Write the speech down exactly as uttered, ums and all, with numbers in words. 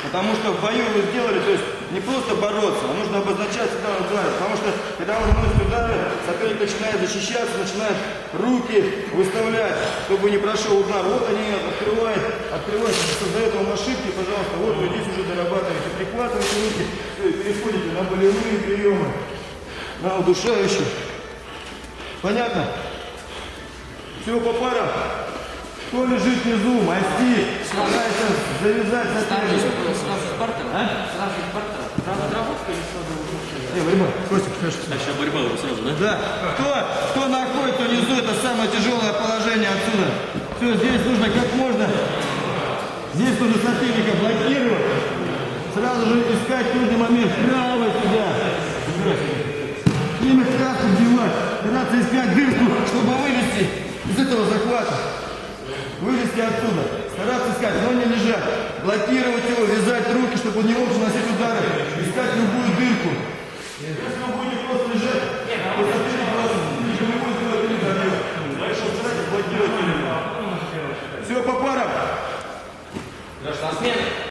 Потому что в бою вы сделали, то есть не просто бороться, а нужно обозначать сюда удары. Потому что когда вы наносите удары, соперник начинает защищаться, начинает руки выставлять, чтобы не прошел удар. Вот они открывают, открывают, создают вам ошибки, пожалуйста. Вот вы здесь уже дорабатываете, прихватываете руки, все, и переходите на болевые приемы, на удушающие. Понятно? Все по парам. Кто лежит внизу, масти, старается завязать соперника. Сразу с бартера? А? Сразу с бартера? Сразу отработка или сразу уже? Э, борьба. Костик, хорошо. А сейчас борьба сразу, да? Да. Кто, кто находится внизу, это самое тяжелое положение отсюда. Все, здесь нужно как можно, здесь нужно соперника блокировать. Сразу же искать нужный момент. Право сюда. Имя краску девать. Стараться искать дырку, чтобы вывести из этого захвата. Вылезти оттуда, стараться искать, но не лежать, блокировать его, вязать руки, чтобы он не мог наносить удары, искать любую дырку. Если вы будете просто лежать, то соперник вас не будет делать или забьет. Дальше устраивать, блокировать. Все по парам. Леш, на смену.